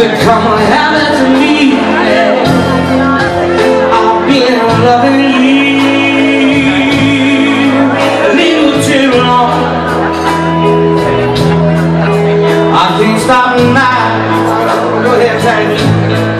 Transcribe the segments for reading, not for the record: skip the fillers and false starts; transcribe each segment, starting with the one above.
become a habit to me. I've been loving you a little too long. I can't stop now. Go ahead, Tangy.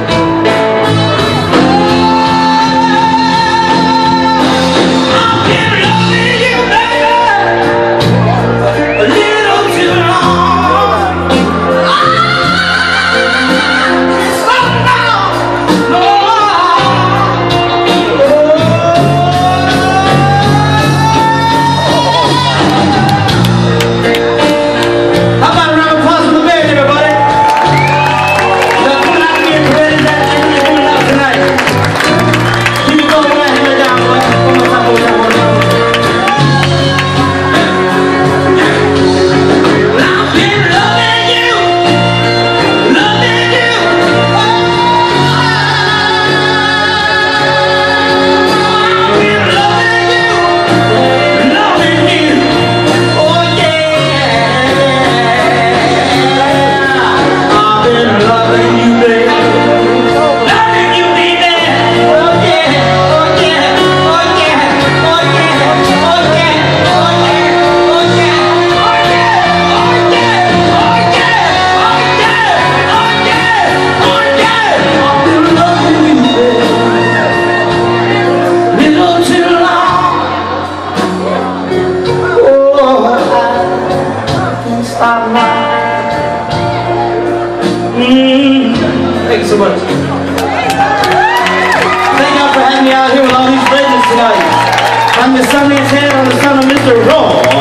Thank you so much. Thank y'all for having me out here with all these legends tonight. I'm the Sundance Head on the son of Mr. Raw.